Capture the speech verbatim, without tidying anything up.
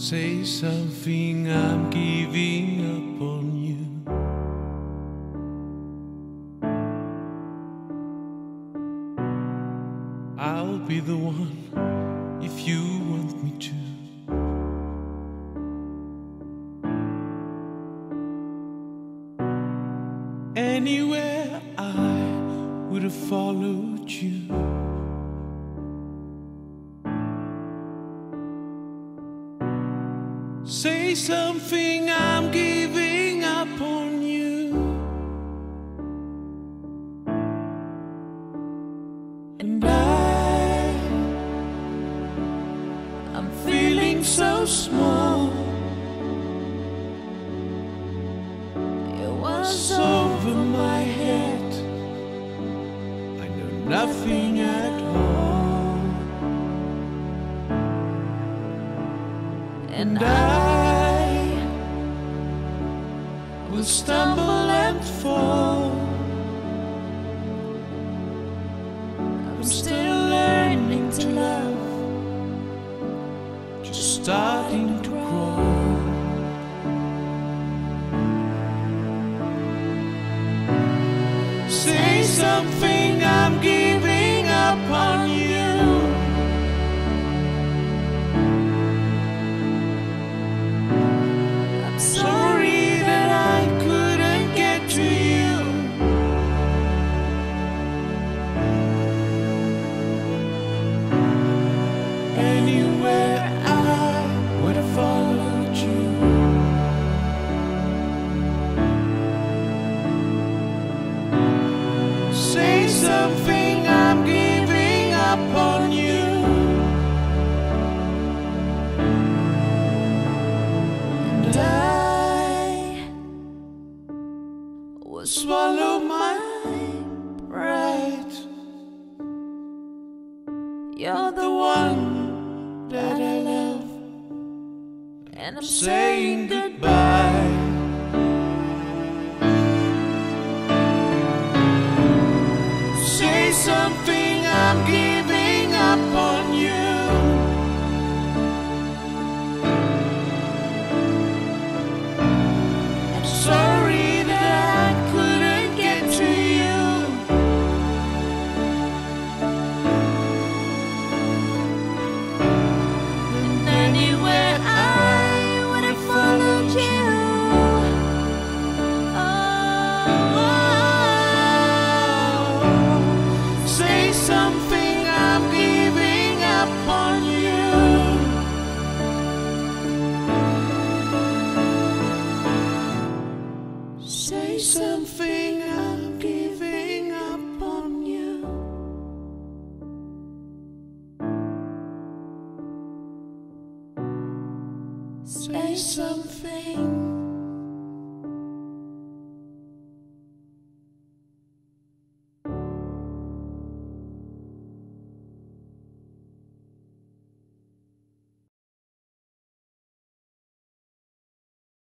Say something, I'm giving up on you. I'll be the one if you want me to. Anywhere I would have followed you. Say something, I'm giving up on you. And I, I'm feeling so small. It was over my head. I know nothing at all. And I will stumble and fall. I'm still learning to love, just starting to crawl. Say something, I'm giving up on you. Sorry that I couldn't get to you. Anywhere I would have followed you. Say something, I'm giving up on you. And I will swallow my pride. You're the one that I love, and I'm saying goodbye. Say something, I'm giving up on you. I'm sorry that I couldn't get to you. And anywhere I would have followed you. Oh, say something, I'm giving up on you. Say something, I'm giving up on you. Say something.